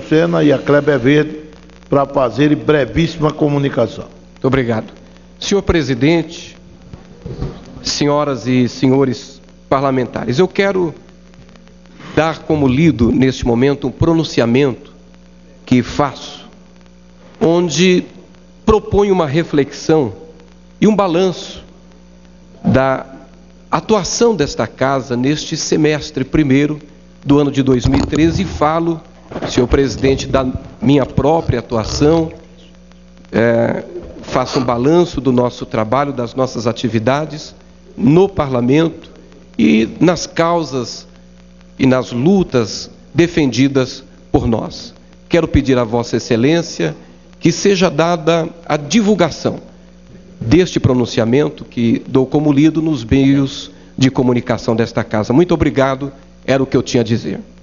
Lucena e a Kleber Verde para fazerem brevíssima comunicação. Muito obrigado. Senhor presidente, senhoras e senhores parlamentares, eu quero dar como lido neste momento um pronunciamento que faço, onde proponho uma reflexão e um balanço da atuação desta casa neste semestre primeiro do ano de 2013 e falo, senhor presidente, da minha própria atuação, faço um balanço do nosso trabalho, das nossas atividades no parlamento e nas causas e nas lutas defendidas por nós. Quero pedir a Vossa Excelência que seja dada a divulgação deste pronunciamento que dou como lido nos meios de comunicação desta casa. Muito obrigado, era o que eu tinha a dizer.